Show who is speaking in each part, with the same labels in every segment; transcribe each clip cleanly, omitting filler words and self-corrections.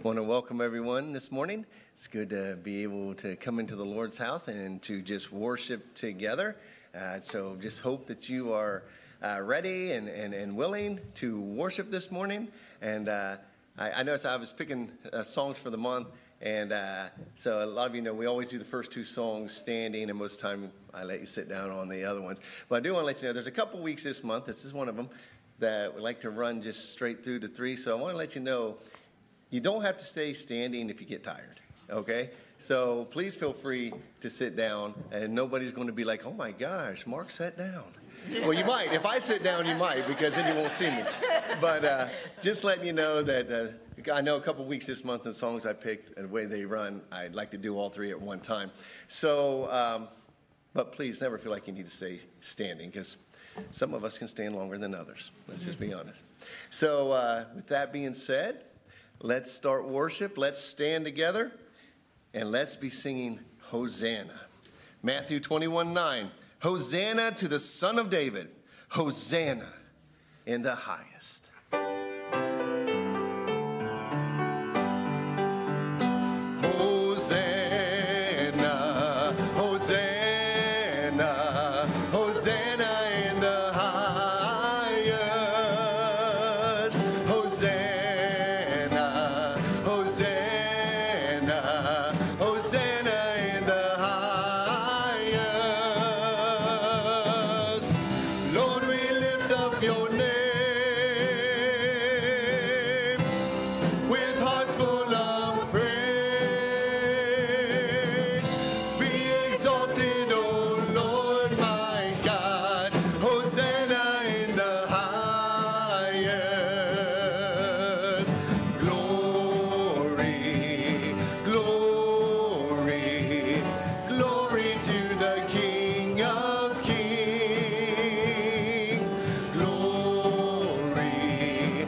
Speaker 1: I want to welcome everyone this morning. It's good to be able to come into the Lord's house and to just worship together. So just hope that you are ready and willing to worship this morning. And I noticed I was picking songs for the month. And so a lot of you know we always do the first two songs standing, and most of the time I let you sit down on the other ones. But I do want to let you know there's a couple weeks this month, this is one of them, that we like to run just straight through to 3. So I want to let you know you don't have to stay standing if you get tired, okay? So please feel free to sit down, and nobody's going to be like, oh my gosh, Mark sat down. Well, you might. If I sit down, you might, because then you won't see me. But just letting you know that I know a couple weeks this month, the songs I picked and the way they run, I'd like to do all 3 at one time. So, but please never feel like you need to stay standing, because some of us can stand longer than others. Let's just be honest. So with that being said, let's start worship. Let's stand together, and let's be singing Hosanna. Matthew 21:9. Hosanna to the Son of David. Hosanna in the highest. Hosanna, Hosanna, Hosanna in the highest. Hosanna, Hosanna, Hosanna in the highest. Lord, we lift up your name with hearts full of praise. Be exalted, O Lord my God. Hosanna in the highest. Glory, glory, glory to the King of Kings. Glory,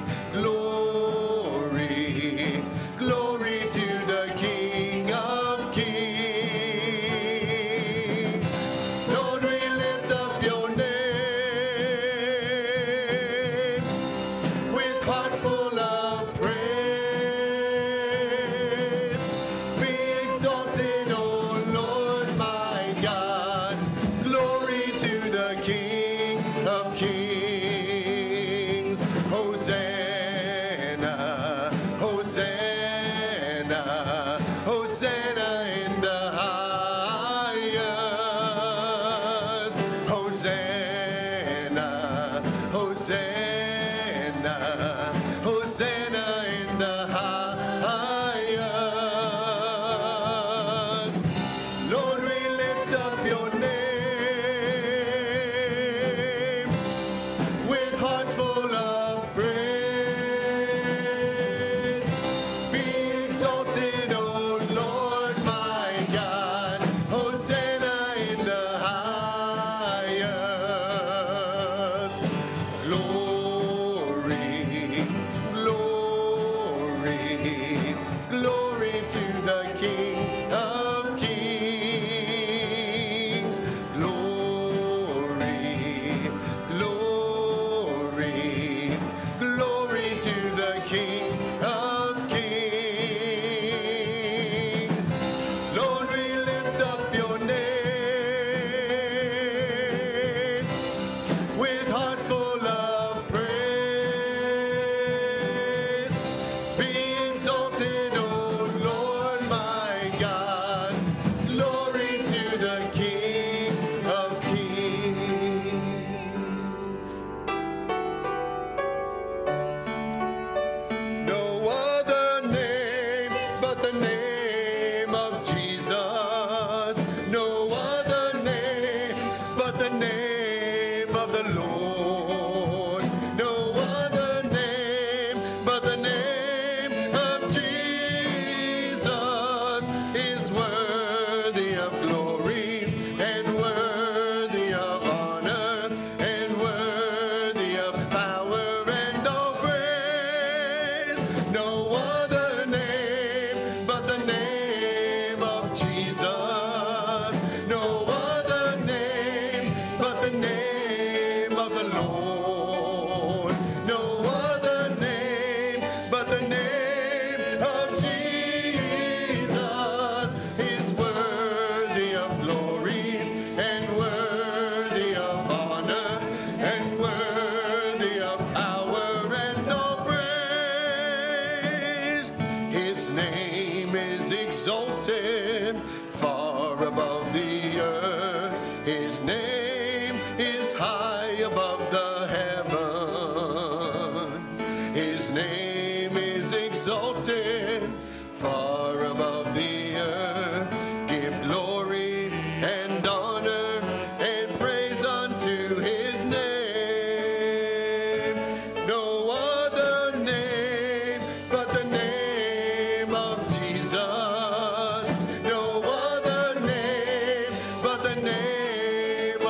Speaker 1: glory, glory to the King of Kings. Lord, we lift up your name with hearts full of praise. Be exalted, O Lord my God. Glory to the King of Kings. Hosanna, Hosanna, Hosanna in the highest. Hosanna, Hosanna, Hosanna in the highest. Lord, we lift up your name with hearts full of praise. Be exalted, O Lord my God. Hosanna in the highest. Glory, glory, glory to the King of Kings. Glory, glory, glory to the King of Kings. Lord, we lift up your name with hearts full of praise. Be exalted, O Lord my God. Glory to the King of Kings. No other name but the name of Jesus. No other name but the name of the Lord. No other name but the name of Jesus is worthy of glory and worthy of honor and worthy of power and all praise. No other name but the name of Jesus. No other name but the name of the Lord. No other name but the name of Jesus.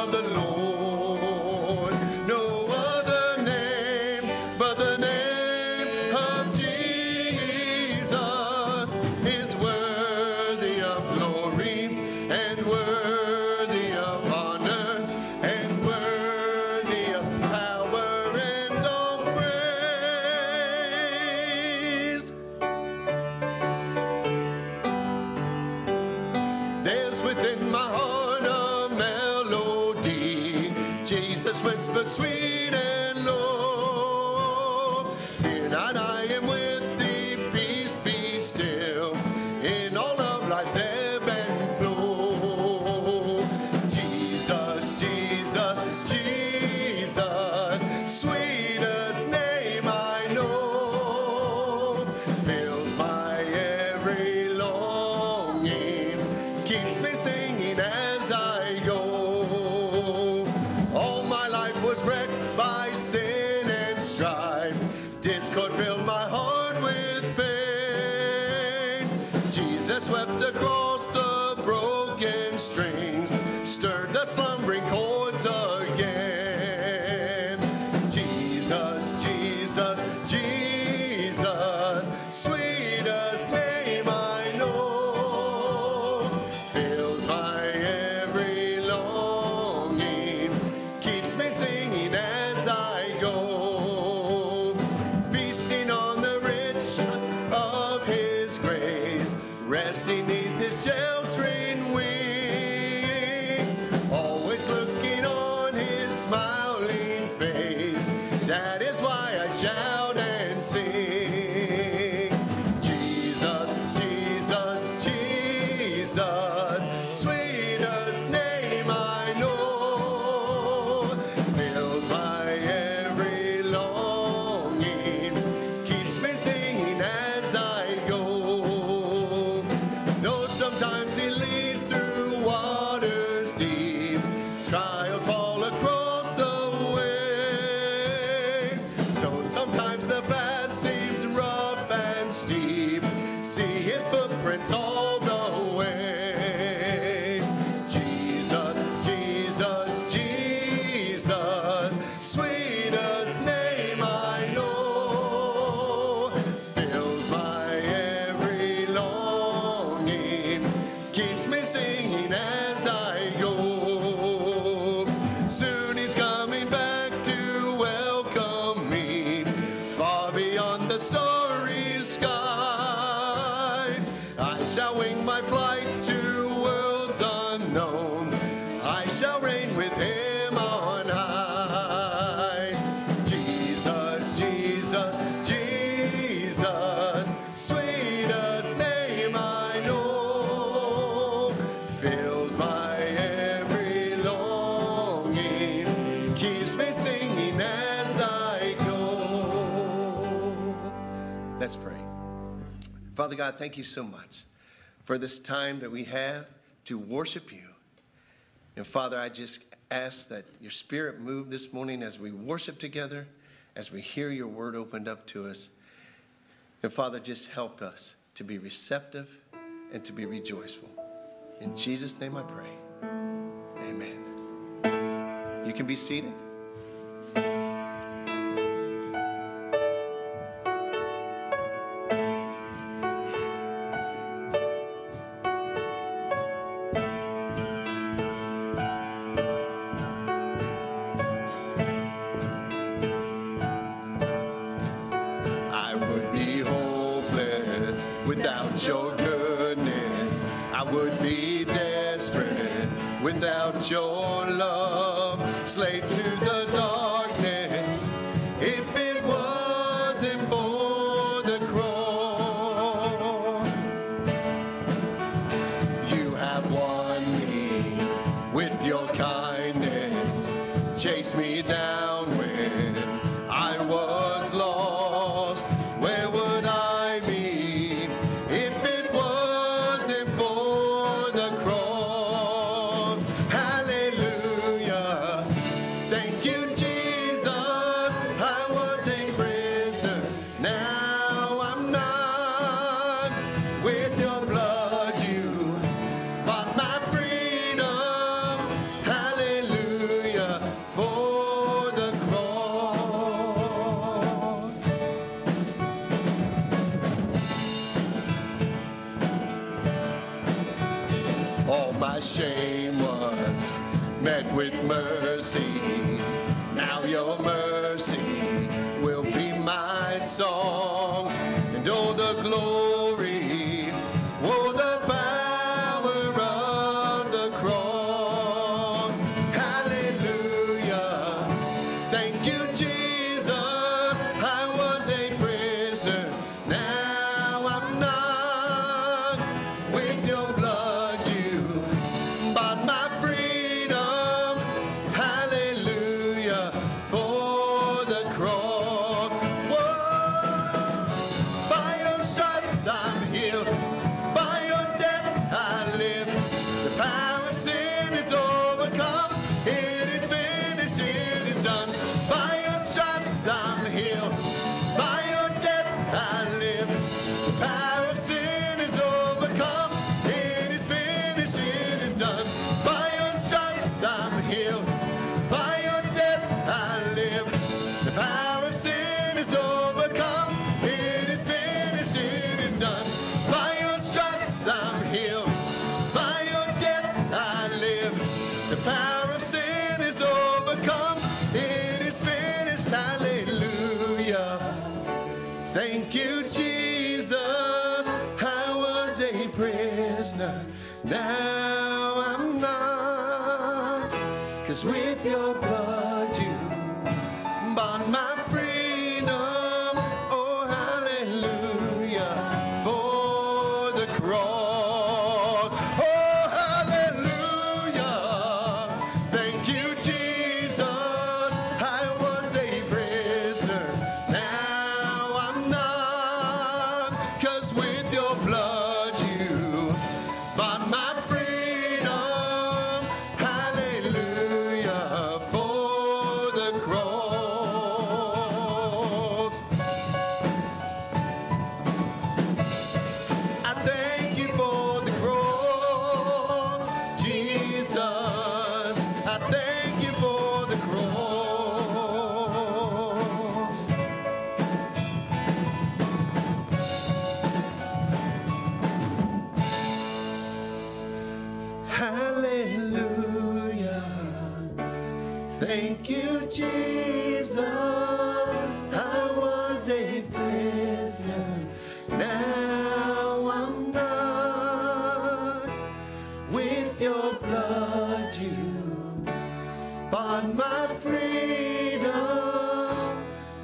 Speaker 1: of the Lord. No other name but the name of Jesus is worthy of glory and worthy of honor and worthy of power and all praise. There's within my heart a melody, Jesus whispers sweet and low. Fear not, I am with thee, peace be still, in all of life's ebb and flow. Jesus, Jesus, Jesus, sweetest name I know, fills my every longing, keeps me singing as I go. All my life was wrecked by sin and strife, discord filled my heart with pain. Jesus swept across the broken strings, stirred the slumbering chords again. Jesus, Jesus, Jesus, sweetest name I know, fills my every longing, keeps me singing as I go. Feasting on the rich of his grace, resting neath his sheltering wing, always looking on his smiling face. That is why I shout and sing. Jesus, Jesus, Jesus, sweetest name I know, fills my every longing, keeps me singing as I go. Though sometimes he leads through waters deep, trials fall across the way. Though sometimes the path seems rough and steep, see his footprints all the way. Jesus, Jesus, Jesus, sweetest name I know, fills my every longing, keeps me singing as I go. Soon he's coming back to welcome me, far beyond the starry sky. I shall wing my flight to worlds unknown, I shall reign with him on high. Jesus, Jesus, Jesus, sweetest name I know, fills my every longing, keeps me singing as I go. Let's pray. Father God, thank you so much for this time that we have to worship you. And Father, I just ask that your Spirit move this morning as we worship together, as we hear your word opened up to us. And Father, just help us to be receptive and to be rejoiceful. In Jesus' name I pray. Amen. You can be seated. I would be hopeless without your goodness. I would be desperate without your love. Slave to the darkness if it wasn't for the cross. You have won me with your kindness, chased me down when I was lost. Where would I be if it wasn't for the cross? Hallelujah. Thank you, Jesus. I was a prisoner. Now I'm not. With your blood, you bought my freedom. Hallelujah. mercy. Now your mercy will be my song. And oh, the glory, oh, the power of the cross. Hallelujah. Thank you, Jesus. I was a prisoner. Now I'm not. With your blood you bought my freedom. Hallelujah. For the cross. Whoa. By your stripes I'm healed. By your death I live. The power of sin is overcome. It is finished. It is done. By your stripes I'm healed. By your death I live. The power of sin is overcome. It is finished. It is done. By your stripes I'm healed. By your death I live. The power of sin is overcome. It is finished. It is done. By your stripes I'm healed. By your death I live. The power of sin is overcome. It is finished. Hallelujah. Thank you, Jesus. I was a prisoner. Now I'm not. 'Cause with your blood you bought my freedom. Oh, hallelujah. For the cross. Oh, hallelujah. Thank you, Jesus. I was a prisoner. Now I'm not. 'Cause with your blood you bought my freedom. Hallelujah. For the cross. I thank you for the cross, Jesus. I thank you for the cross. Hallelujah. Thank you, Jesus. I was a prisoner. Now I'm not. With your blood you bought my freedom.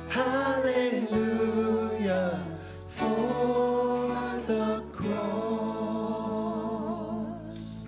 Speaker 1: Hallelujah. For the cross.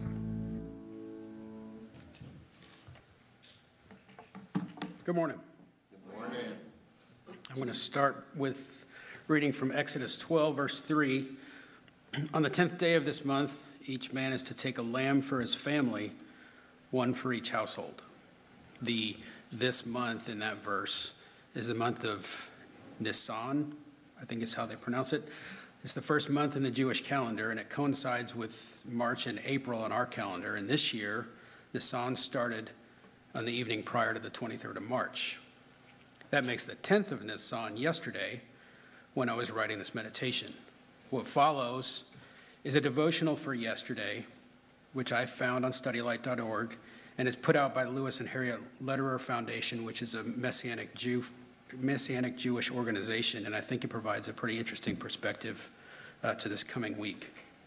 Speaker 2: Good morning.
Speaker 1: Good morning.
Speaker 2: I'm going to start with reading from Exodus 12, verse 3. On the 10th day of this month, each man is to take a lamb for his family, one for each household. This month in that verse is the month of Nisan, I think is how they pronounce it. It's the first month in the Jewish calendar, and it coincides with March and April on our calendar. And this year, Nisan started on the evening prior to the 23rd of March. That makes the 10th of Nisan yesterday when I was writing this meditation. What follows is a devotional for yesterday, which I found on studylight.org, and is put out by Lewis and Harriet Lederer Foundation, which is a Messianic Jewish organization, and I think it provides a pretty interesting perspective to this coming week.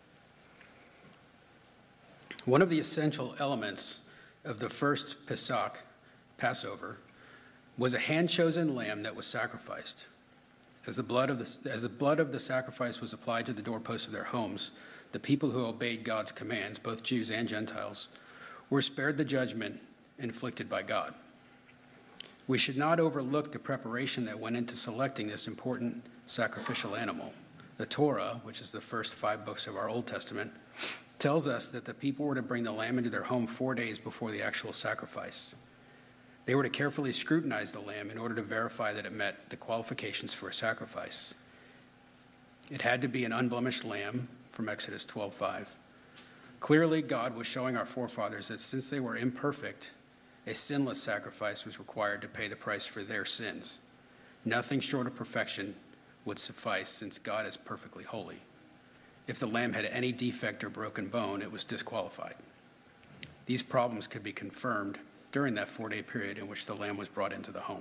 Speaker 2: One of the essential elements of the first Pesach, Passover, was a hand-chosen lamb that was sacrificed. As the blood of the sacrifice was applied to the doorposts of their homes, the people who obeyed God's commands, both Jews and Gentiles, were spared the judgment inflicted by God. We should not overlook the preparation that went into selecting this important sacrificial animal. The Torah, which is the first 5 books of our Old Testament, tells us that the people were to bring the lamb into their home 4 days before the actual sacrifice. They were to carefully scrutinize the lamb in order to verify that it met the qualifications for a sacrifice. It had to be an unblemished lamb from Exodus 12:5. Clearly, God was showing our forefathers that since they were imperfect, a sinless sacrifice was required to pay the price for their sins. Nothing short of perfection would suffice, since God is perfectly holy. If the lamb had any defect or broken bone, it was disqualified. These problems could be confirmed during that 4-day period in which the lamb was brought into the home.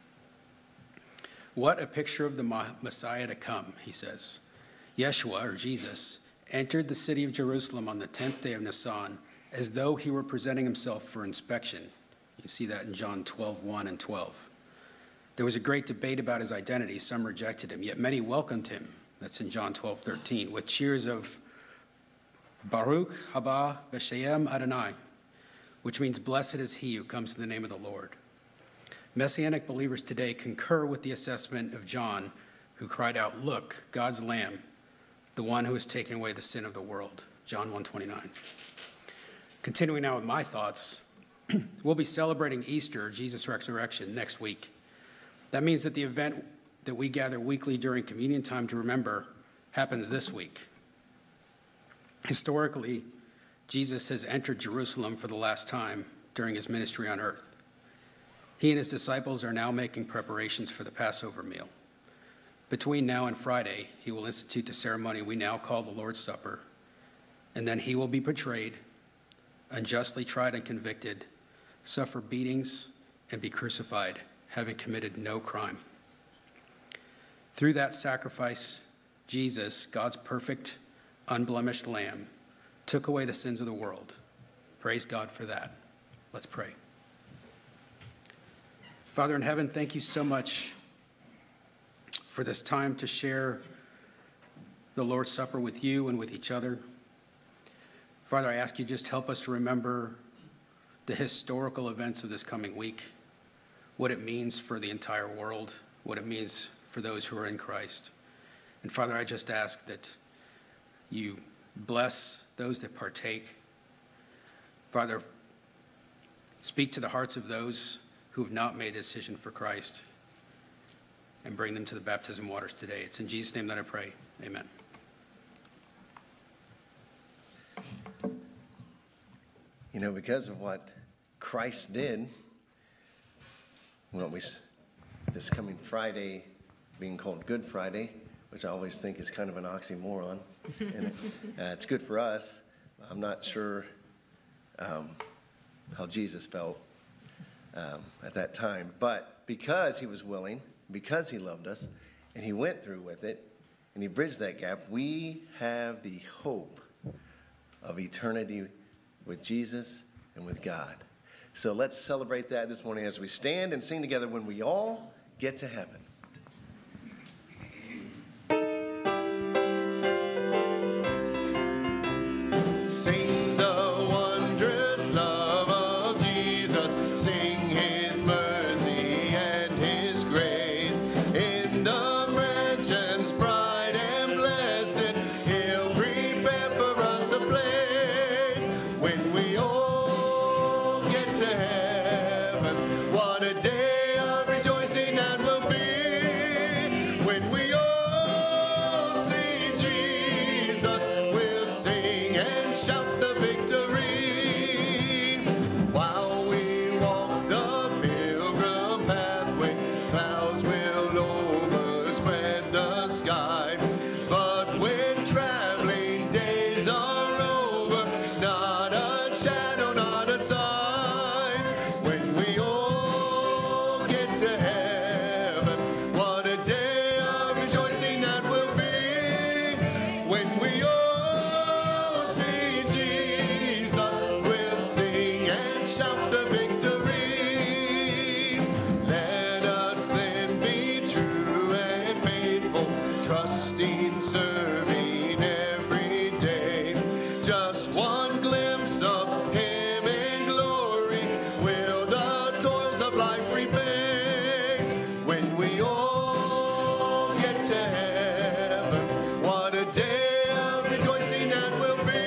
Speaker 2: What a picture of the Messiah to come, he says. Yeshua, or Jesus, entered the city of Jerusalem on the 10th day of Nisan as though he were presenting himself for inspection. You can see that in John 12:1 and 12. There was a great debate about his identity. Some rejected him, yet many welcomed him. That's in John 12:13, with cheers of Baruch haba b'shem Adonai, which means blessed is he who comes in the name of the Lord. Messianic believers today concur with the assessment of John, who cried out, "Look, God's Lamb, the one who has taken away the sin of the world." John 1:29. Continuing now with my thoughts, we'll be celebrating Easter, Jesus' resurrection, next week. That means that the event that we gather weekly during communion time to remember happens this week. Historically, Jesus has entered Jerusalem for the last time during his ministry on earth. He and his disciples are now making preparations for the Passover meal. Between now and Friday, he will institute the ceremony we now call the Lord's Supper, and then he will be betrayed, unjustly tried and convicted, suffer beatings, and be crucified, having committed no crime. Through that sacrifice, Jesus, God's perfect, unblemished Lamb, took away the sins of the world. Praise God for that. Let's pray. Father in heaven, thank you so much for this time to share the Lord's Supper with you and with each other. Father, I ask you just help us to remember the historical events of this coming week, what it means for the entire world, what it means for those who are in Christ. And Father, I just ask that you bless those that partake. Father, speak to the hearts of those who have not made a decision for Christ and bring them to the baptism waters today. It's in Jesus' name that I pray. Amen.
Speaker 1: You know, because of what Christ did, this coming Friday being called Good Friday, which I always think is kind of an oxymoron, and it's good for us. I'm not sure how Jesus felt at that time, but because he was willing, because he loved us, and he went through with it, and he bridged that gap, we have the hope of eternity with Jesus and with God. So let's celebrate that this morning as we stand and sing together when we all get to heaven. Sing the wondrous love of Jesus. Sing his mercy and his grace. In the mansions bright and blessed, he'll prepare for us a place. When we all get to heaven, what a day of rejoicing that will be. When we all see Jesus, we'll sing and shout the victory. While we walk the pilgrim pathway, clouds will overspread the sky. But when traveling days are over, not a shadow, not a sign. When we all get to heaven, what a day of rejoicing that will be. When we all see Jesus, we'll sing and shout the victory. Let us then be true and faithful, trusting, serving every day. Just one glimpse of him in glory will the toils of life repay. When we all get to heaven, what a day of rejoicing that will be.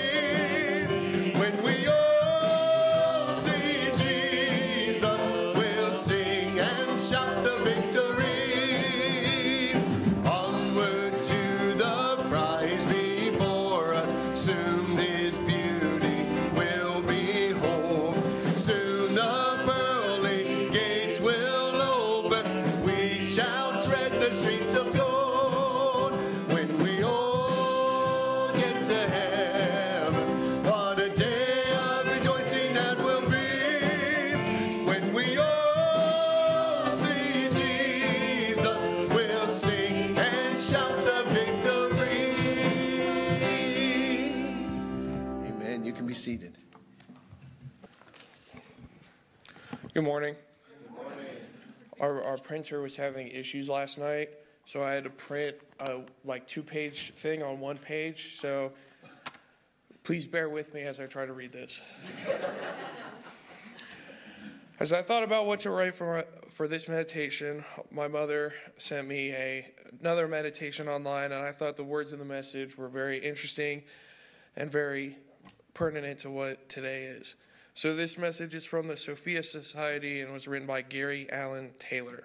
Speaker 1: When we all see Jesus, we'll sing and shout the victory. Onward to the prize before us, soon his beauty will behold. Soon the pearly gates will open, we shall tread the streets of gold. When we all get to heaven, what a day of rejoicing that will be.
Speaker 3: Good morning. Our printer was having issues last night, so I had to print a 2-page thing on 1 page. So please bear with me as I try to read this. As I thought about what to write for this meditation, my mother sent me another meditation online, and I thought the words in the message were very interesting and very pertinent to what today is. So this message is from the Sophia Society and was written by Gary Allen Taylor.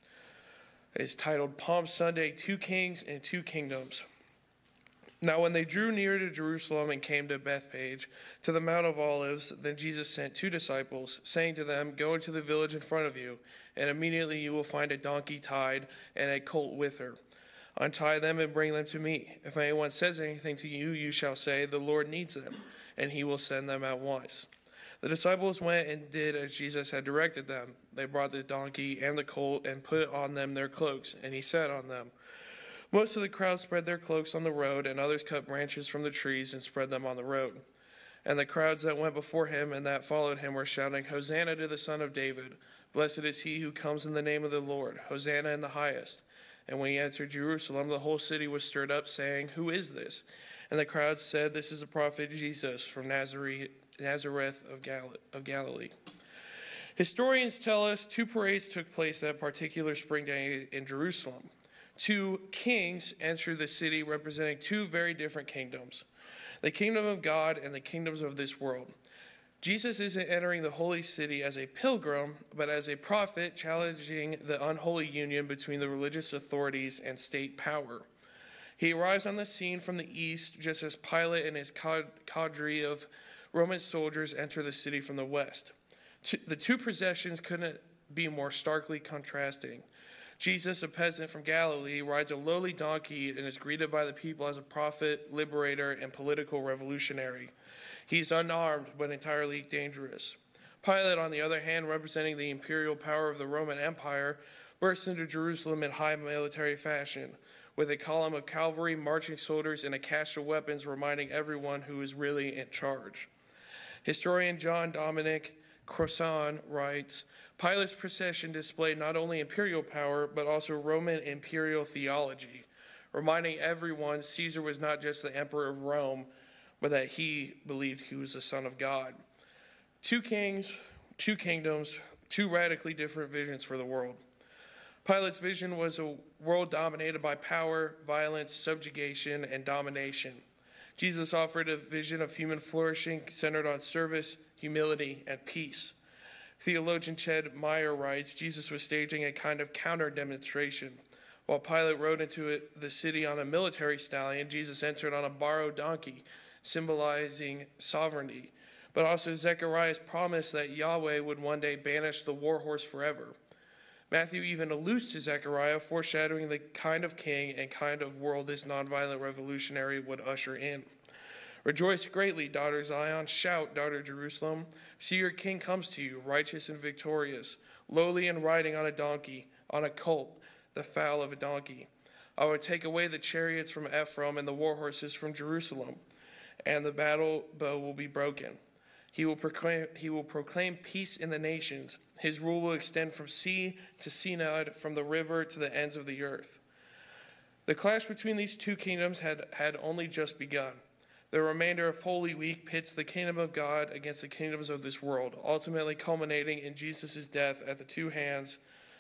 Speaker 3: It's titled Palm Sunday, 2 Kings and 2 Kingdoms. Now when they drew near to Jerusalem and came to Bethphage, to the Mount of Olives, then Jesus sent 2 disciples, saying to them, "Go into the village in front of you, and immediately you will find a donkey tied and a colt with her. Untie them and bring them to me. If anyone says anything to you, you shall say, 'The Lord needs them,' and he will send them at once." The disciples went and did as Jesus had directed them. They brought the donkey and the colt and put on them their cloaks, and he sat on them. Most of the crowd spread their cloaks on the road, and others cut branches from the trees and spread them on the road. And the crowds that went before him and that followed him were shouting, "Hosanna to the Son of David! Blessed is he who comes in the name of the Lord! Hosanna in the highest!" And when he entered Jerusalem, the whole city was stirred up, saying, "Who is this?" And the crowd said, "This is the prophet Jesus from Nazareth of Galilee." Historians tell us 2 parades took place that particular spring day in Jerusalem. 2 kings entered the city representing 2 very different kingdoms, the kingdom of God and the kingdoms of this world. Jesus isn't entering the holy city as a pilgrim, but as a prophet challenging the unholy union between the religious authorities and state power. He arrives on the scene from the east, just as Pilate and his cadre of Roman soldiers enter the city from the west. The 2 processions couldn't be more starkly contrasting. Jesus, a peasant from Galilee, rides a lowly donkey and is greeted by the people as a prophet, liberator, and political revolutionary. He's unarmed but entirely dangerous. Pilate, on the other hand, representing the imperial power of the Roman Empire, bursts into Jerusalem in high military fashion, with a column of cavalry, marching soldiers, and a cache of weapons reminding everyone who is really in charge. Historian John Dominic Crossan writes, "Pilate's procession displayed not only imperial power, but also Roman imperial theology, reminding everyone Caesar was not just the emperor of Rome, but that he believed he was the Son of God." 2 kings, 2 kingdoms, 2 radically different visions for the world. Pilate's vision was a world dominated by power, violence, subjugation, and domination. Jesus offered a vision of human flourishing centered on service, humility, and peace. Theologian Ched Meyer writes, Jesus was staging a kind of counter-demonstration. While Pilate rode into the city on a military stallion, Jesus entered on a borrowed donkey, symbolizing sovereignty. But also Zechariah's promise that Yahweh would one day banish the war horse forever. Matthew even alludes to Zechariah, foreshadowing the kind of king and kind of world this nonviolent revolutionary would usher in. "Rejoice greatly, daughter Zion. Shout, daughter Jerusalem. See, your king comes to you, righteous and victorious, lowly and riding on a donkey, on a colt, the foal of a donkey. I will take away the chariots from Ephraim and the war horses from Jerusalem, and the battle bow will be broken. He will proclaim peace in the nations. His rule will extend from sea to synod, from the river to the ends of the earth." The clash between these 2 kingdoms had only just begun. The remainder of Holy Week pits the kingdom of God against the kingdoms of this world, ultimately culminating in Jesus' death at the hands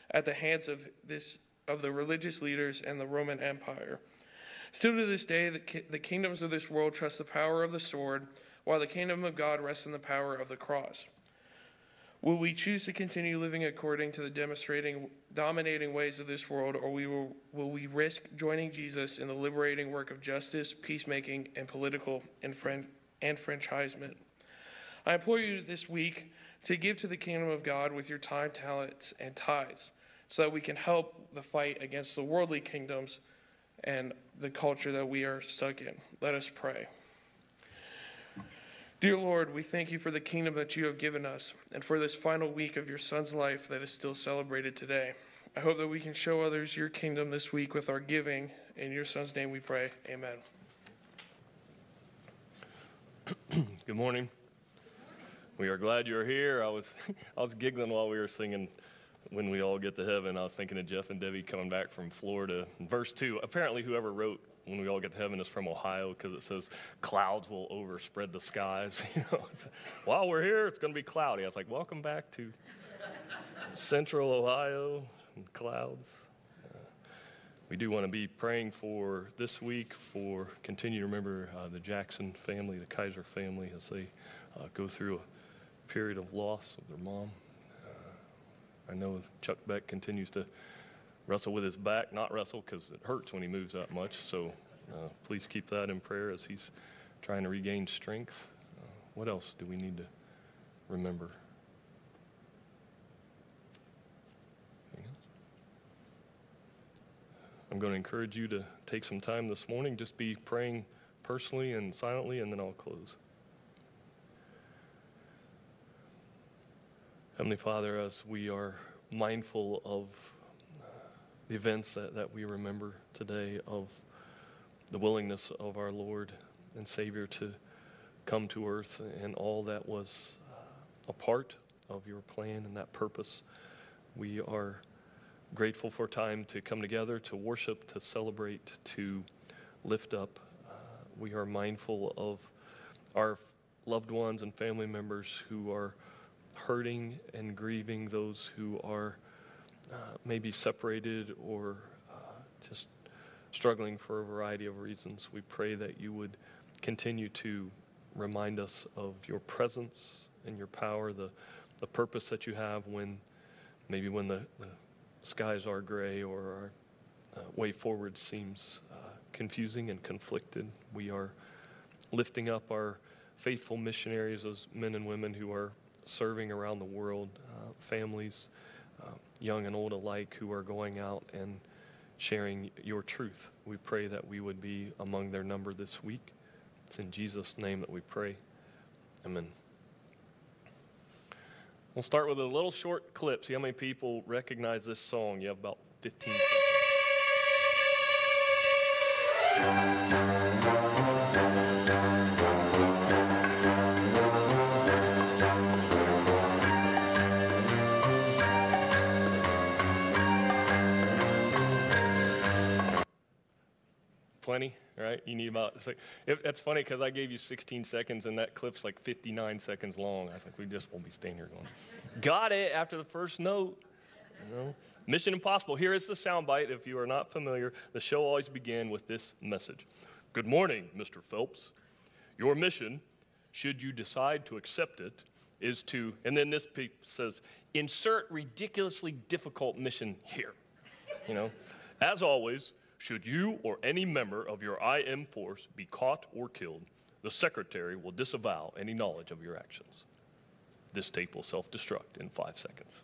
Speaker 3: of the religious leaders and the Roman Empire. Still to this day, the kingdoms of this world trust the power of the sword, while the kingdom of God rests in the power of the cross. Will we choose to continue living according to the dominating ways of this world, or will we risk joining Jesus in the liberating work of justice, peacemaking, and political enfranchisement? I implore you this week to give to the kingdom of God with your time, talents, and tithes, so that we can help the fight against the worldly kingdoms and the culture that we are stuck in. Let us pray. Dear Lord, we thank you for the kingdom that you have given us and for this final week of your Son's life that is still celebrated today. I hope that we can show others your kingdom this week with our giving. In your Son's name we pray. Amen.
Speaker 4: Good morning. We are glad you're here. I was giggling while we were singing When We All Get to Heaven. I was thinking of Jeff and Debbie coming back from Florida. Verse 2, apparently whoever wrote When We All Get to Heaven is from Ohio, because it says clouds will overspread the skies. While we're here, it's going to be cloudy. I was like, welcome back to Central Ohio and clouds. We do want to be praying for this week, for continue to remember the Jackson family, the Kaiser family, as they go through a period of loss of their mom. I know Chuck Beck continues to wrestle with his back, not wrestle because it hurts when he moves that much, so please keep that in prayer as he's trying to regain strength. What else do we need to remember? I'm going to encourage you to take some time this morning, just be praying personally and silently, and then I'll close. Heavenly Father, as we are mindful of the events that we remember today, of the willingness of our Lord and Savior to come to earth and all that was a part of your plan and that purpose, we are grateful for time to come together, to worship, to celebrate, to lift up. We are mindful of our loved ones and family members who are hurting and grieving, those who are maybe separated or just struggling for a variety of reasons. We pray that you would continue to remind us of your presence and your power, the purpose that you have when the skies are gray or our way forward seems confusing and conflicted. We are lifting up our faithful missionaries, those men and women who are serving around the world, families, young and old alike, who are going out and sharing your truth. We pray that we would be among their number this week. It's in Jesus' name that we pray. Amen. We'll start with a little short clip. See how many people recognize this song. You have about 15 seconds. Plenty, right? You need about, that's funny because I gave you 16 seconds and that clip's like 59 seconds long. I was like, we just won't be staying here going, got it after the first note. Mission Impossible. Here is the soundbite. If you are not familiar, the show always began with this message. Good morning, Mr. Phelps. Your mission, should you decide to accept it, is to, and then this piece says, insert ridiculously difficult mission here. As always, should you or any member of your IM force be caught or killed, the Secretary will disavow any knowledge of your actions. This tape will self-destruct in 5 seconds.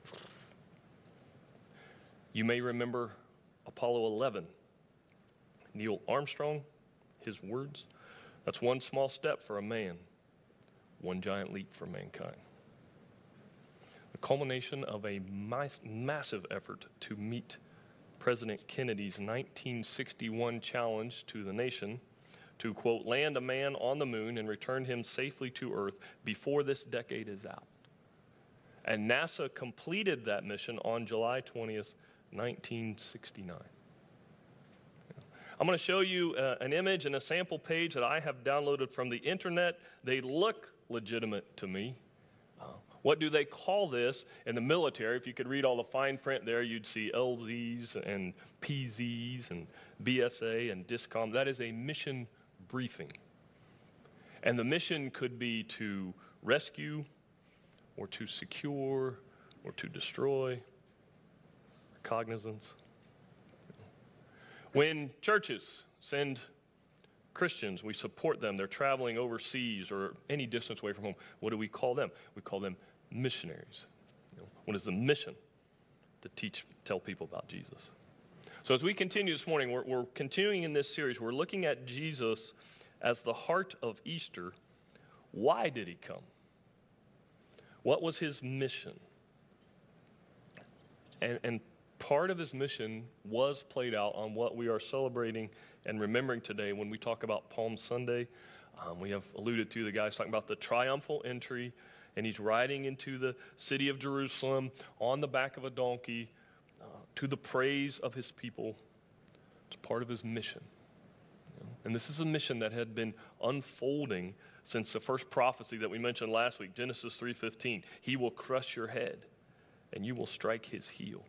Speaker 4: You may remember Apollo 11. Neil Armstrong, his words, that's one small step for a man, one giant leap for mankind. The culmination of a massive effort to meet President Kennedy's 1961 challenge to the nation to, quote, land a man on the moon and return him safely to Earth before this decade is out. And NASA completed that mission on July 20th, 1969. I'm going to show you an image and a sample page that I have downloaded from the internet. They look legitimate to me. What do they call this in the military? If you could read all the fine print there, you'd see LZs and PZs and BSA and DISCOM. That is a mission briefing. And the mission could be to rescue or to secure or to destroy, cognizance. When churches send Christians, we support them. They're traveling overseas or any distance away from home. What do we call them? We call them missionaries. What is the mission? To tell people about Jesus. So as we continue this morning, we're continuing in this series. We're looking at Jesus as the heart of Easter. Why did he come? What was his mission? And part of his mission was played out on what we are celebrating and remembering today when we talk about Palm Sunday. We have alluded to the guys talking about the triumphal entry and he's riding into the city of Jerusalem on the back of a donkey to the praise of his people. It's part of his mission. And this is a mission that had been unfolding since the first prophecy that we mentioned last week, Genesis 3:15. He will crush your head, and you will strike his heel.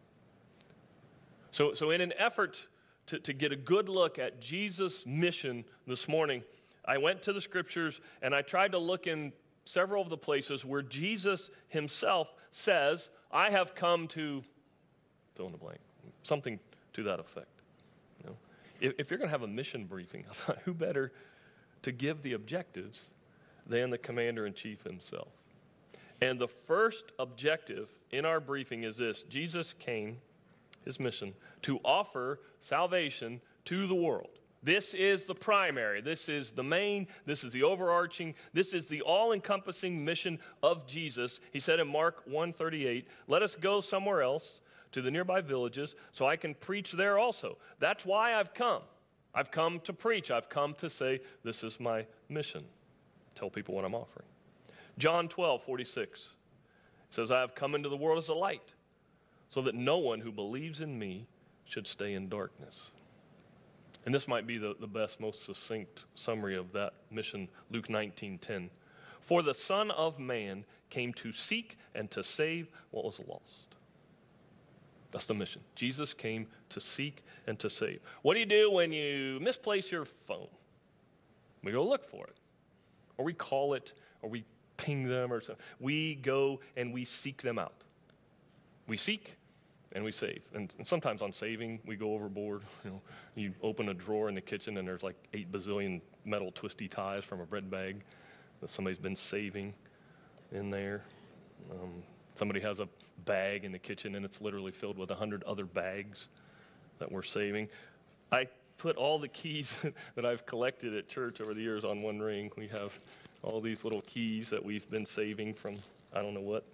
Speaker 4: So in an effort to get a good look at Jesus' mission this morning, I went to the scriptures and I tried to look in several of the places where Jesus himself says, I have come to fill in the blank, something to that effect. You know? If you're going to have a mission briefing, I thought, who better to give the objectives than the commander-in-chief himself? And the first objective in our briefing is this: Jesus came, his mission, to offer salvation to the world. This is the primary, this is the main, this is the overarching, this is the all-encompassing mission of Jesus. He said in Mark 1:38, let us go somewhere else to the nearby villages so I can preach there also. That's why I've come. I've come to preach. I've come to say, this is my mission. Tell people what I'm offering. John 12:46 says, I have come into the world as a light, so that no one who believes in me should stay in darkness. And this might be the best, most succinct summary of that mission, Luke 19:10. For the Son of Man came to seek and to save what was lost. That's the mission. Jesus came to seek and to save. What do you do when you misplace your phone? We go look for it. Or we call it, or we ping them, or something. We go and we seek them out. We seek and we save. And sometimes on saving, we go overboard. You open a drawer in the kitchen and there's like 8 bazillion metal twisty ties from a bread bag that somebody's been saving in there. Somebody has a bag in the kitchen and it's literally filled with 100 other bags that we're saving. I put all the keys that I've collected at church over the years on one ring. We have all these little keys that we've been saving from I don't know what.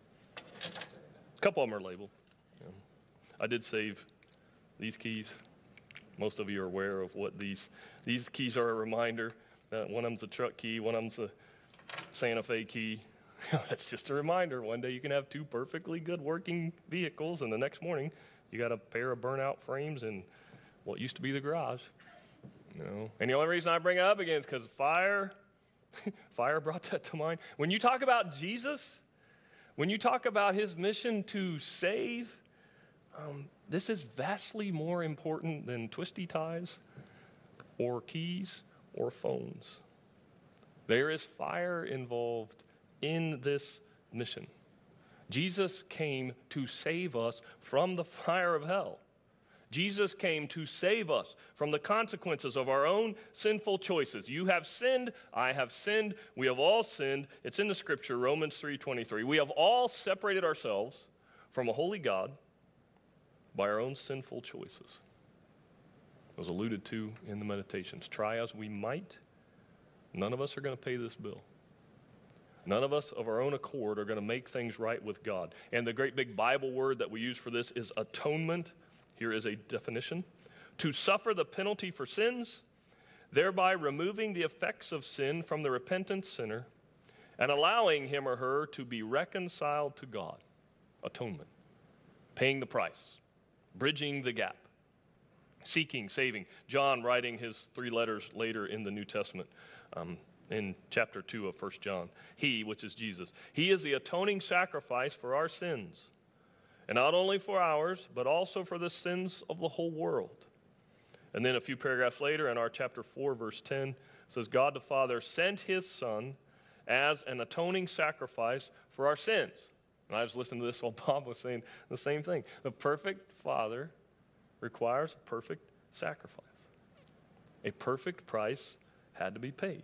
Speaker 4: A couple of them are labeled. I did save these keys. Most of you are aware of what these keys are. A reminder that one of them's a truck key, one of them's a Santa Fe key. That's just a reminder. One day you can have 2 perfectly good working vehicles, and the next morning you got a pair of burnout frames in what used to be the garage. And the only reason I bring it up again is because fire brought that to mind. When you talk about Jesus, when you talk about his mission to save, this is vastly more important than twisty ties or keys or phones. There is fire involved in this mission. Jesus came to save us from the fire of hell. Jesus came to save us from the consequences of our own sinful choices. You have sinned, I have sinned, we have all sinned. It's in the scripture, Romans 3:23. We have all separated ourselves from a holy God by our own sinful choices. It was alluded to in the meditations. Try as we might, none of us are going to pay this bill. None of us of our own accord are going to make things right with God. And the great big Bible word that we use for this is atonement. Here is a definition: to suffer the penalty for sins, thereby removing the effects of sin from the repentant sinner and allowing him or her to be reconciled to God. Atonement. Paying the price. Bridging the gap. Seeking, saving. John, writing his 3 letters later in the New Testament, in chapter 2 of 1 John. He, which is Jesus, he is the atoning sacrifice for our sins. And not only for ours, but also for the sins of the whole world. And then a few paragraphs later in our chapter 4, verse 10, it says, God the Father sent his Son as an atoning sacrifice for our sins. And I was listening to this while Bob was saying the same thing. The perfect Father requires a perfect sacrifice. A perfect price had to be paid.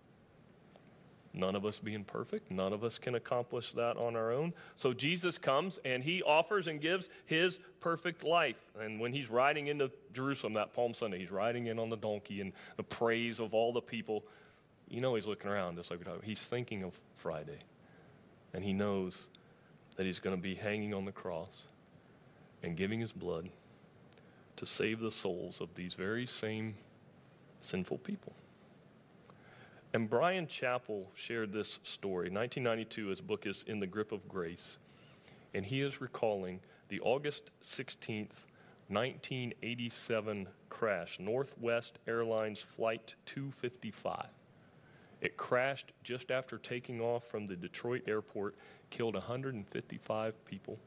Speaker 4: None of us being perfect, none of us can accomplish that on our own. So Jesus comes and he offers and gives his perfect life. And when he's riding into Jerusalem that Palm Sunday, he's riding in on the donkey and the praise of all the people. He's looking around just like we're talking. He's thinking of Friday. And he knows that he's going to be hanging on the cross and giving his blood to save the souls of these very same sinful people. And Brian Chappell shared this story. 1992, his book is In the Grip of Grace. And he is recalling the August 16th, 1987 crash, Northwest Airlines Flight 255. It crashed just after taking off from the Detroit airport, killed 155 people.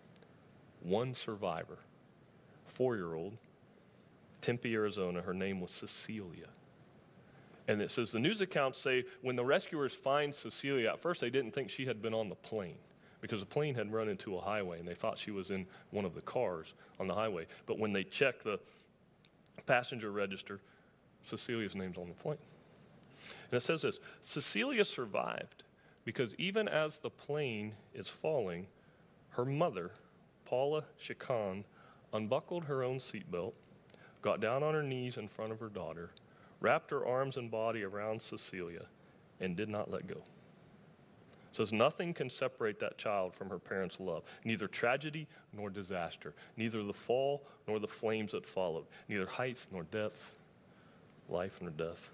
Speaker 4: One survivor, 4-year-old, Tempe, Arizona. Her name was Cecilia. And it says, the news accounts say when the rescuers find Cecilia, at first they didn't think she had been on the plane because the plane had run into a highway and they thought she was in one of the cars on the highway. But when they checked the passenger register, Cecilia's name's on the plane. And it says this, Cecilia survived because even as the plane is falling, her mother, Paula Chacon, unbuckled her own seatbelt, got down on her knees in front of her daughter, wrapped her arms and body around Cecilia, and did not let go. It says nothing can separate that child from her parents' love, neither tragedy nor disaster, neither the fall nor the flames that followed, neither height nor depth, life nor death.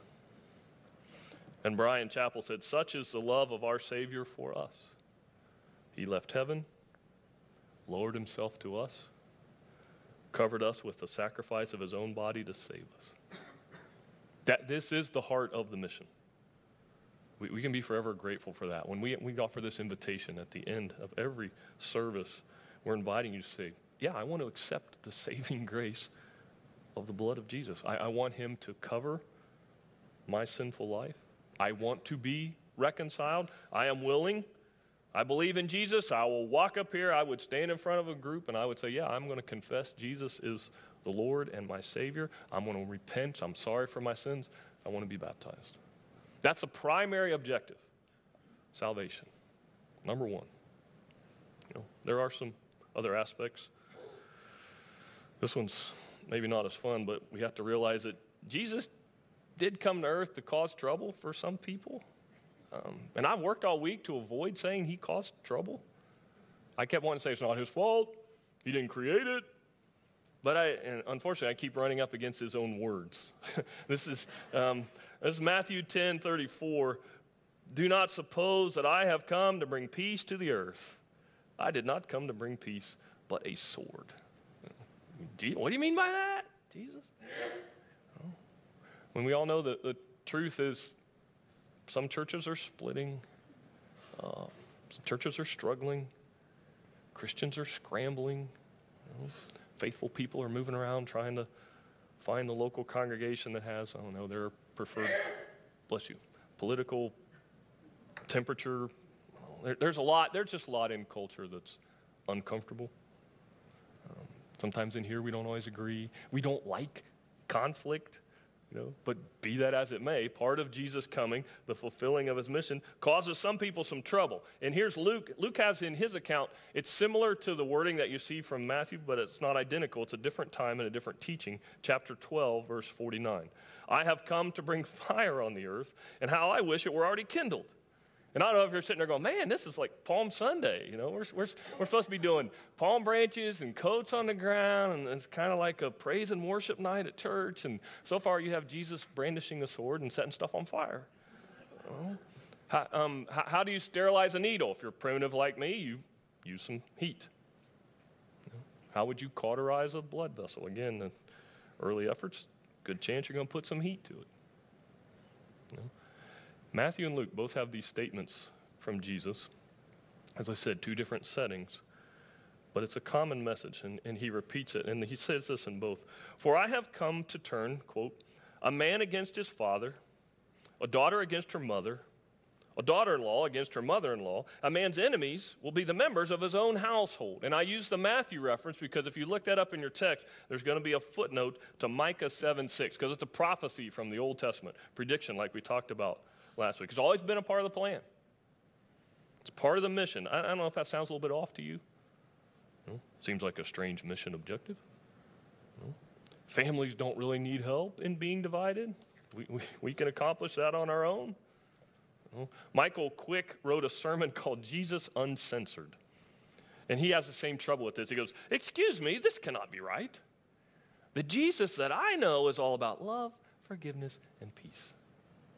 Speaker 4: And Brian Chappell said, such is the love of our Savior for us. He left heaven, lowered himself to us, covered us with the sacrifice of his own body to save us. That this is the heart of the mission. We can be forever grateful for that. When we offer this invitation at the end of every service, we're inviting you to say, yeah, I want to accept the saving grace of the blood of Jesus. I want him to cover my sinful life. I want to be reconciled. I am willing. I believe in Jesus. I will walk up here. I would stand in front of a group and I would say, yeah, I'm going to confess Jesus is the Lord and my Savior. I'm going to repent. I'm sorry for my sins. I want to be baptized. That's the primary objective, salvation. Number one. There are some other aspects. This one's maybe not as fun, but we have to realize that Jesus did come to earth to cause trouble for some people. And I've worked all week to avoid saying he caused trouble. I kept wanting to say it's not his fault. He didn't create it. But unfortunately, I keep running up against his own words. This is Matthew 10:34. Do not suppose that I have come to bring peace to the earth. I did not come to bring peace, but a sword. What do you mean by that, Jesus? When we all know that the truth is some churches are splitting, some churches are struggling, Christians are scrambling, faithful people are moving around trying to find the local congregation that has, their preferred, bless you, political temperature. There's just a lot in culture that's uncomfortable. Sometimes in here we don't always agree. We don't like conflict. But be that as it may, part of Jesus coming, the fulfilling of his mission, causes some people some trouble. And here's Luke. Luke has in his account, it's similar to the wording that you see from Matthew, but it's not identical. It's a different time and a different teaching. Chapter 12, verse 49. I have come to bring fire on the earth, and how I wish it were already kindled. And I don't know if you're sitting there going, man, this is like Palm Sunday. We're supposed to be doing palm branches and coats on the ground, and it's kind of like a praise and worship night at church. And so far you have Jesus brandishing the sword and setting stuff on fire. How do you sterilize a needle? If you're primitive like me, you use some heat. How would you cauterize a blood vessel? Again, the early efforts, good chance you're going to put some heat to it. Matthew and Luke both have these statements from Jesus. As I said, two different settings, but it's a common message, and he repeats it, and he says this in both. For I have come to turn, quote, a man against his father, a daughter against her mother, a daughter-in-law against her mother-in-law. A man's enemies will be the members of his own household. And I use the Matthew reference because if you look that up in your text, there's going to be a footnote to Micah 7:6, because it's a prophecy from the Old Testament, prediction like we talked about last week. It's always been a part of the plan. It's part of the mission. I don't know if that sounds a little bit off to you. Seems like a strange mission objective. Families don't really need help in being divided. We can accomplish that on our own. Michael Quick wrote a sermon called Jesus Uncensored. And he has the same trouble with this. He goes, excuse me, this cannot be right. The Jesus that I know is all about love, forgiveness, and peace.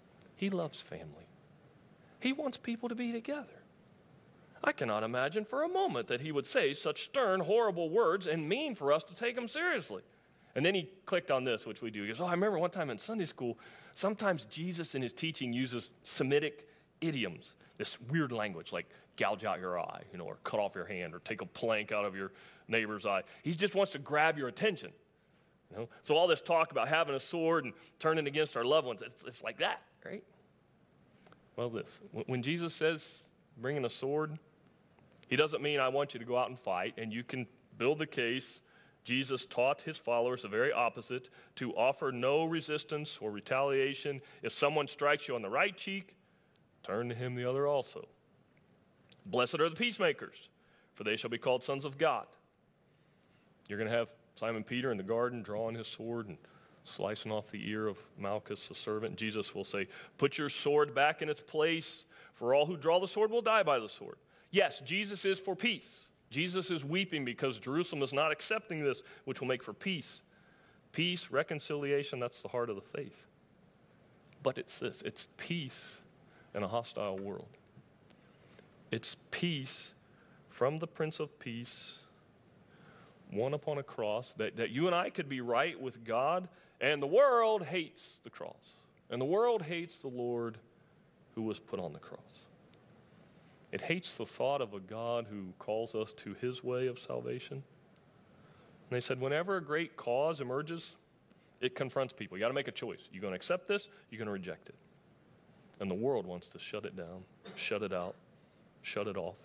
Speaker 4: He loves family. He wants people to be together. I cannot imagine for a moment that he would say such stern, horrible words and mean for us to take him seriously. And then he clicked on this, which we do. He goes, I remember one time in Sunday school, sometimes Jesus in his teaching uses Semitic idioms, this weird language like gouge out your eye, or cut off your hand, or take a plank out of your neighbor's eye. He just wants to grab your attention. So all this talk about having a sword and turning against our loved ones, it's like that, right? Well, when Jesus says bringing a sword, he doesn't mean I want you to go out and fight, and you can build the case. Jesus taught his followers the very opposite, to offer no resistance or retaliation. If someone strikes you on the right cheek, turn to him the other also. Blessed are the peacemakers, for they shall be called sons of God. You're going to have Simon Peter in the garden drawing his sword and slicing off the ear of Malchus, the servant. Jesus will say, put your sword back in its place, for all who draw the sword will die by the sword. Yes, Jesus is for peace. Jesus is weeping because Jerusalem is not accepting this, which will make for peace. Peace, reconciliation, that's the heart of the faith. But it's this, it's peace in a hostile world. It's peace from the Prince of Peace, one upon a cross, that you and I could be right with God, and the world hates the cross. And the world hates the Lord who was put on the cross. It hates the thought of a God who calls us to his way of salvation. And they said, whenever a great cause emerges, it confronts people. You got to make a choice. You're going to accept this, you're going to reject it. And the world wants to shut it down, shut it out, shut it off.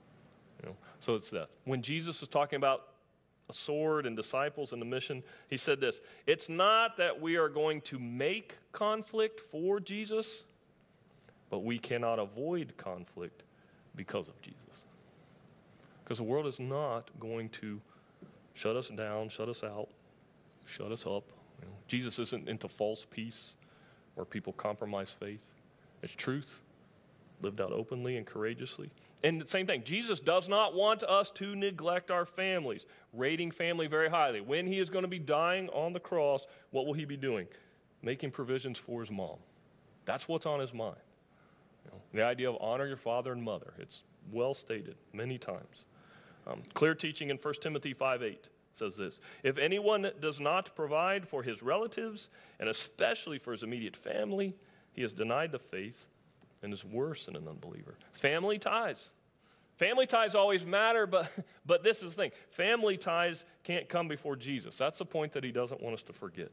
Speaker 4: So it's that. When Jesus is talking about a sword and disciples and the mission, he said this, it's not that we are going to make conflict for Jesus, but we cannot avoid conflict because of Jesus. Because the world is not going to shut us down, shut us out, shut us up. Jesus isn't into false peace where people compromise faith. It's truth lived out openly and courageously. And the same thing, Jesus does not want us to neglect our families, rating family very highly. When he is going to be dying on the cross, what will he be doing? Making provisions for his mom. That's what's on his mind. The idea of honor your father and mother. It's well stated many times. Clear teaching in 1 Timothy 5:8 says this, if anyone does not provide for his relatives, and especially for his immediate family, he has denied the faith and is worse than an unbeliever. Family ties. Family ties always matter, but this is the thing. Family ties can't come before Jesus. That's the point that he doesn't want us to forget.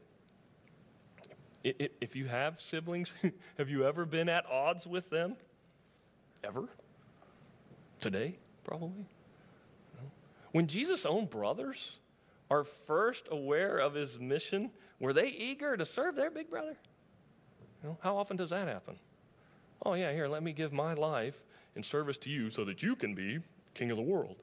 Speaker 4: If you have siblings, have you ever been at odds with them? Ever? Today, probably? No. When Jesus' own brothers are first aware of his mission, were they eager to serve their big brother? How often does that happen? Oh yeah, here, let me give my life in service to you so that you can be king of the world.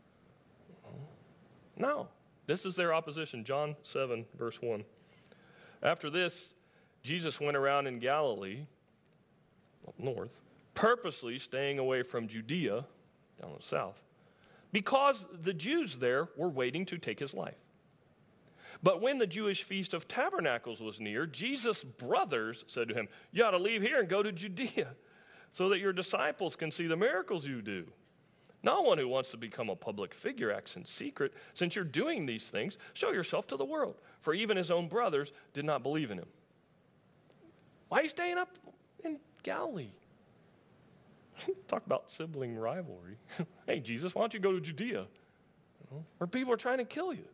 Speaker 4: No. This is their opposition. John 7, verse 1. After this, Jesus went around in Galilee, up north, purposely staying away from Judea, down the south, because the Jews there were waiting to take his life. But when the Jewish Feast of Tabernacles was near, Jesus' brothers said to him, you ought to leave here and go to Judea so that your disciples can see the miracles you do. No one who wants to become a public figure acts in secret. Since you're doing these things, show yourself to the world. For even his own brothers did not believe in him. Why are you staying up in Galilee? Talk about sibling rivalry. Hey, Jesus, why don't you go to Judea? Where people are trying to kill you.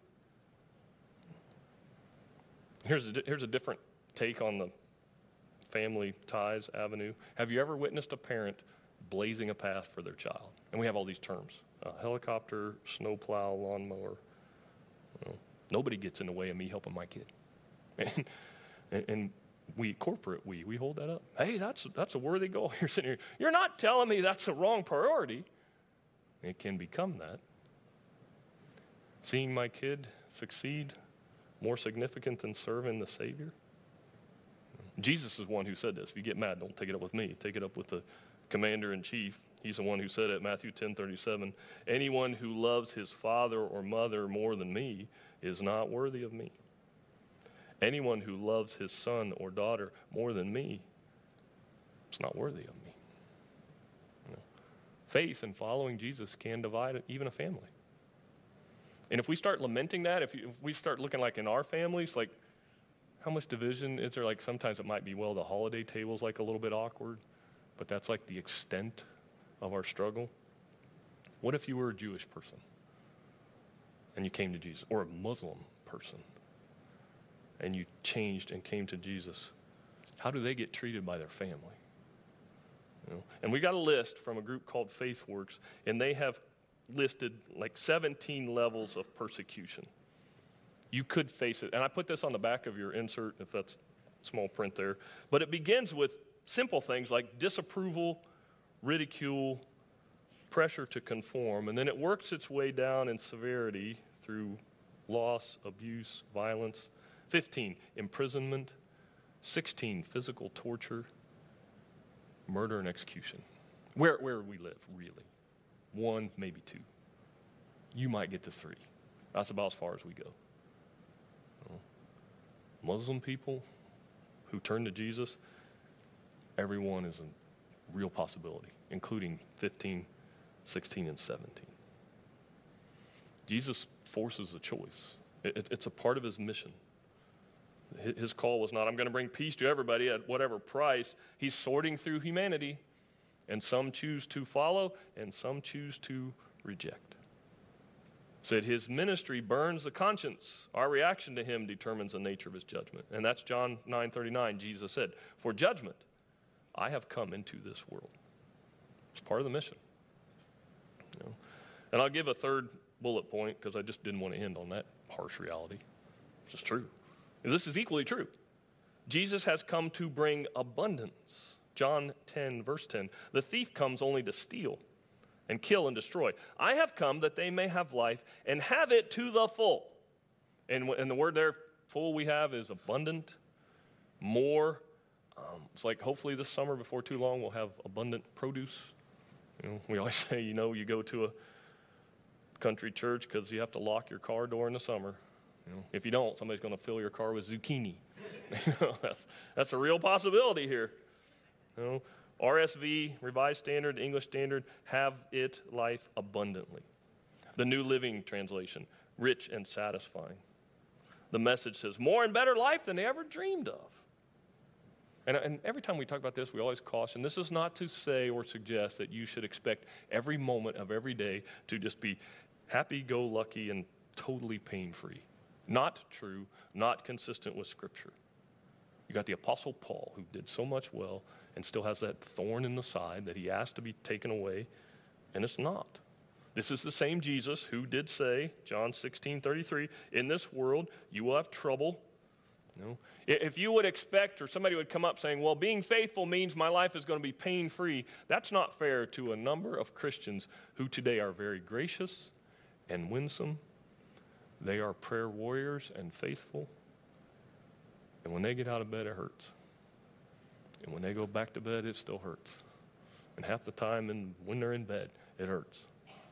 Speaker 4: Here's a different take on the family ties avenue. Have you ever witnessed a parent blazing a path for their child? And we have all these terms. Helicopter, snowplow, lawnmower. Nobody gets in the way of me helping my kid. And we, corporate, we hold that up. Hey, that's a worthy goal. You're sitting here. You're not telling me that's a wrong priority. It can become that. Seeing my kid succeed more significant than serving the Savior? Jesus is one who said this. If you get mad, don't take it up with me. Take it up with the commander-in-chief. He's the one who said it, Matthew 10:37. Anyone who loves his father or mother more than me is not worthy of me. Anyone who loves his son or daughter more than me It's not worthy of me. Faith and following Jesus can divide even a family. And if we start lamenting that, if we start looking like in our families, like how much division is there? Like sometimes it might be, well, the holiday table's like a little bit awkward, but that's like the extent of our struggle. What if you were a Jewish person and you came to Jesus, or a Muslim person and you changed and came to Jesus? How do they get treated by their family? And we got a list from a group called FaithWorks, and they have listed like 17 levels of persecution. You could face it. And I put this on the back of your insert, if that's small print there. But it begins with simple things like disapproval, ridicule, pressure to conform. And then it works its way down in severity through loss, abuse, violence. 15, imprisonment. 16, physical torture. Murder and execution. Where we live, really. 1, maybe 2. You might get to 3. That's about as far as we go. Muslim people who turn to Jesus, everyone is a real possibility, including 15, 16, and 17. Jesus forces a choice. It's a part of his mission. His call was not, I'm going to bring peace to everybody at whatever price. He's sorting through humanity, and some choose to follow, and some choose to reject. Said his ministry burns the conscience. Our reaction to him determines the nature of his judgment. And that's John 9:39. Jesus said, for judgment, I have come into this world. It's part of the mission. And I'll give a third bullet point because I just didn't want to end on that harsh reality. This is true. This is equally true. Jesus has come to bring abundance. John 10, verse 10. The thief comes only to steal and kill and destroy. I have come that they may have life and have it to the full. And the word there, full, we have is abundant, more. It's like hopefully this summer, before too long, we'll have abundant produce. We always say, you go to a country church because you have to lock your car door in the summer. If you don't, somebody's going to fill your car with zucchini. That's a real possibility here. RSV, Revised Standard, English Standard, have it life abundantly. The New Living Translation, rich and satisfying. The Message says, more and better life than they ever dreamed of. And every time we talk about this, we always caution, this is not to say or suggest that you should expect every moment of every day to just be happy-go-lucky and totally pain-free. Not true, not consistent with Scripture. You got the Apostle Paul, who did so much well and still has that thorn in the side that he asked to be taken away, and it's not. This is the same Jesus who did say, John 16:33, in this world you will have trouble. If you would expect, or somebody would come up saying, well, being faithful means my life is going to be pain-free, that's not fair to a number of Christians who today are very gracious and winsome. They are prayer warriors and faithful. And when they get out of bed, it hurts. And when they go back to bed, it still hurts. And half the time when they're in bed, it hurts.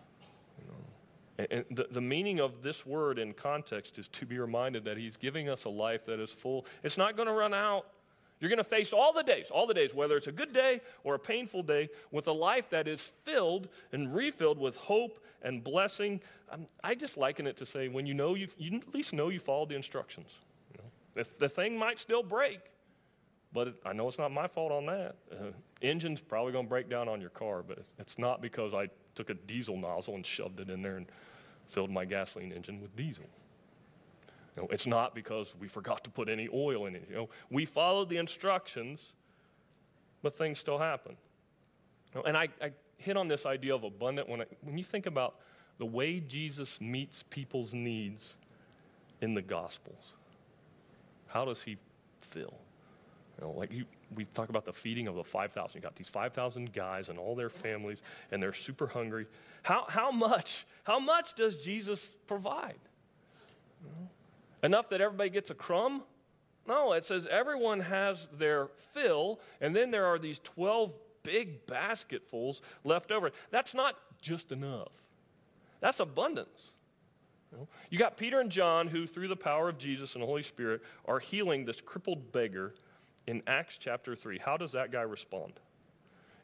Speaker 4: And the meaning of this word in context is to be reminded that he's giving us a life that is full. It's not going to run out. You're going to face all the days, whether it's a good day or a painful day, with a life that is filled and refilled with hope and blessing. I just liken it to say, when you at least know you followed the instructions. If the thing might still break, but I know it's not my fault on that. Engine's probably going to break down on your car, but it's not because I took a diesel nozzle and shoved it in there and filled my gasoline engine with diesel. It's not because we forgot to put any oil in it. We followed the instructions, but things still happen. And I hit on this idea of abundant when you think about the way Jesus meets people's needs in the Gospels. How does he fill? We talk about the feeding of the 5,000. You got these 5,000 guys and all their families, and they're super hungry. How much does Jesus provide? Enough that everybody gets a crumb? No, it says everyone has their fill, and then there are these 12 big basketfuls left over. That's not just enough. That's abundance. You got Peter and John, who through the power of Jesus and the Holy Spirit are healing this crippled beggar in Acts chapter 3. How does that guy respond?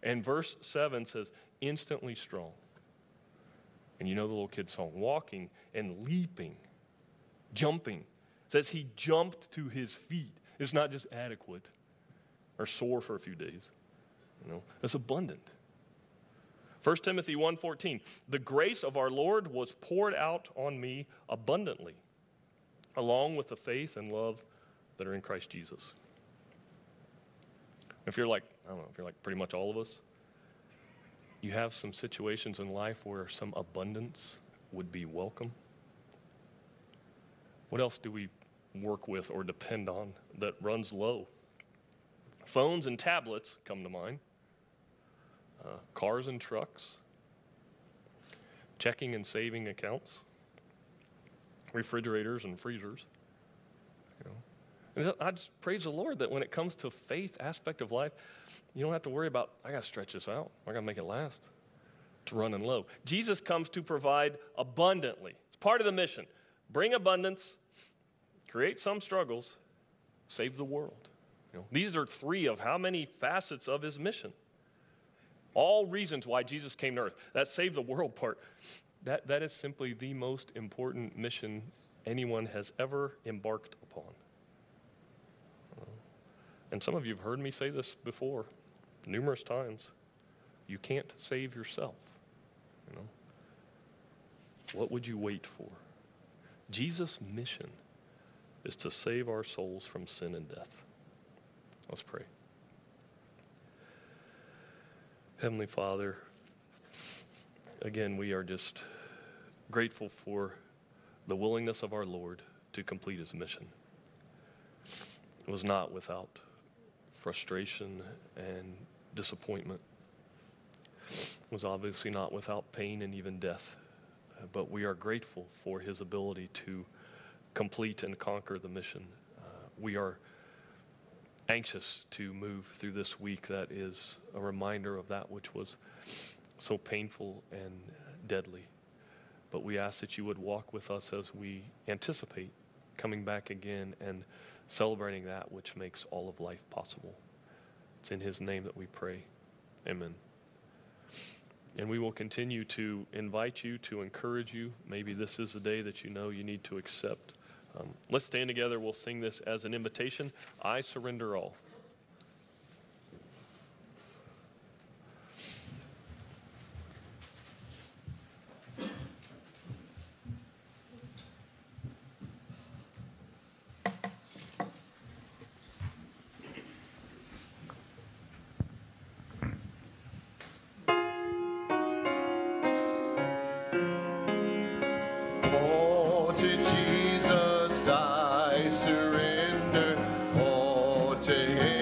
Speaker 4: And verse 7 says, instantly strong. And you know the little kid song, walking and leaping, jumping. It says he jumped to his feet. It's not just adequate or sore for a few days. It's abundant. 1 Timothy 1:14, the grace of our Lord was poured out on me abundantly, along with the faith and love that are in Christ Jesus. If you're like, I don't know, if you're like pretty much all of us, you have some situations in life where some abundance would be welcome. What else do we work with or depend on that runs low? Phones and tablets come to mind. Cars and trucks. Checking and saving accounts. Refrigerators and freezers. And I just praise the Lord that when it comes to faith aspect of life, you don't have to worry about, I got to stretch this out. I got to make it last. It's running low. Jesus comes to provide abundantly. It's part of the mission. Bring abundance, create some struggles, save the world. These are 3 of how many facets of his mission? All reasons why Jesus came to earth. That save the world part, that is simply the most important mission anyone has ever embarked upon. And some of you have heard me say this before, numerous times. You can't save yourself. What would you wait for? Jesus' mission is to save our souls from sin and death. Let's pray. Heavenly Father, again, we are just grateful for the willingness of our Lord to complete his mission. It was not without frustration and disappointment. It was obviously not without pain and even death. But we are grateful for his ability to complete and conquer the mission. We are anxious to move through this week that is a reminder of that which was so painful and deadly. But we ask that you would walk with us as we anticipate coming back again and celebrating that which makes all of life possible. It's in his name that we pray. Amen. And we will continue to invite you, to encourage you. Maybe this is the day that you know you need to accept. Let's stand together. We'll sing this as an invitation. I surrender all.
Speaker 1: To Jesus I surrender, all to him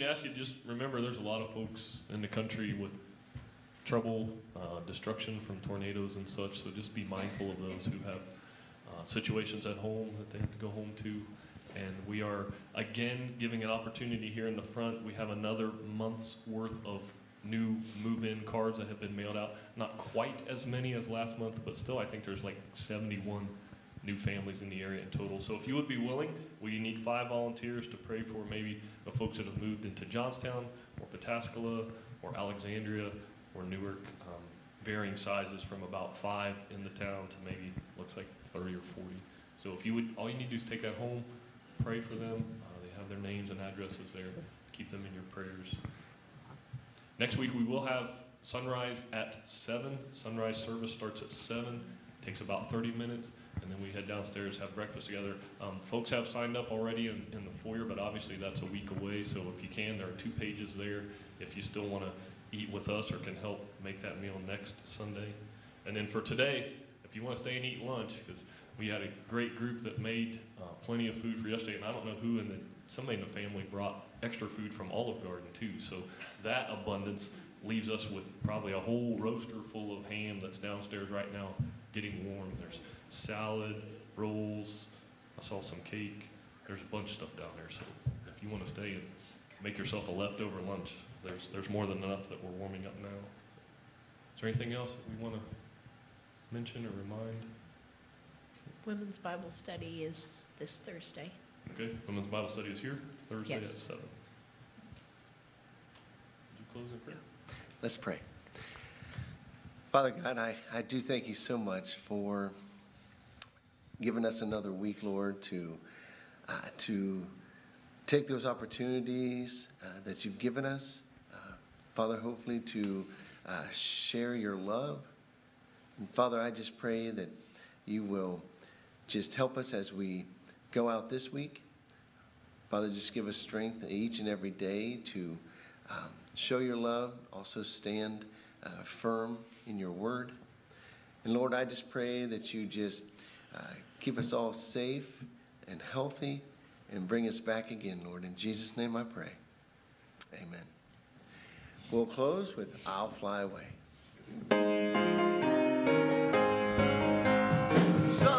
Speaker 4: ask you, just remember there's a lot of folks in the country with trouble, destruction from tornadoes and such, so just be mindful of those who have situations at home that they have to go home to. And we are, again, giving an opportunity here in the front. We have another month's worth of new move-in cards that have been mailed out. Not quite as many as last month, but still I think there's like 71 new families in the area in total. So if you would be willing, we need 5 volunteers to pray for maybe the folks that have moved into Johnstown or Pataskala or Alexandria or Newark, varying sizes from about 5 in the town to maybe looks like 30 or 40. So if you would, all you need to do is take that home, pray for them. They have their names and addresses there. Keep them in your prayers. Next week we will have sunrise at 7. Sunrise service starts at 7. Takes about 30 minutes, and then we head downstairs, have breakfast together. Folks have signed up already in the foyer, but obviously that's a week away, so if you can, there are 2 pages there if you still want to eat with us or can help make that meal next Sunday. And then for today, if you want to stay and eat lunch, because we had a great group that made plenty of food for yesterday, and I don't know who, and then somebody in the family brought extra food from Olive Garden too, so that abundance leaves us with probably a whole roaster full of ham that's downstairs right now getting warm. There's salad, rolls, I saw some cake. There's a bunch of stuff down there, so if you want to stay and make yourself a leftover lunch, there's more than enough that we're warming up now. Is there anything else that we want to mention or remind?
Speaker 5: Women's Bible study is this Thursday.
Speaker 4: Okay, Women's Bible study is here, Thursday
Speaker 5: Yes.
Speaker 4: at 7. Would you close in prayer?
Speaker 1: Let's pray. Father God, I do thank you so much for giving us another week, Lord, to take those opportunities that you've given us, Father, hopefully to share your love. And Father, I just pray that you will just help us as we go out this week. Father, just give us strength each and every day to show your love, also stand firm in your word. And Lord, I just pray that you just keep us all safe and healthy and bring us back again, Lord. In Jesus' name I pray. Amen. We'll close with I'll Fly Away. So